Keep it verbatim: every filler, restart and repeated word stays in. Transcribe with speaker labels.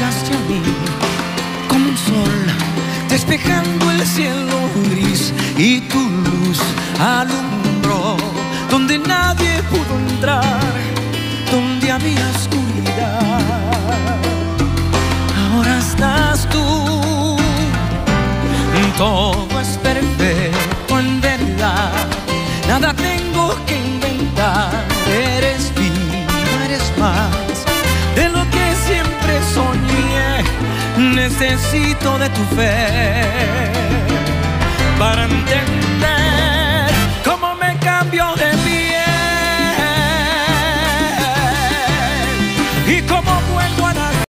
Speaker 1: llegaste a mí como un sol, despejando el cielo gris, y tu luz alumbró donde nadie pudo entrar, donde había oscuridad. Ahora estás tú, todo es perfecto en verdad, nada tengo que inventar. Eres viva, eres más de lo que siempre soñé. Necesito de tu fe para entender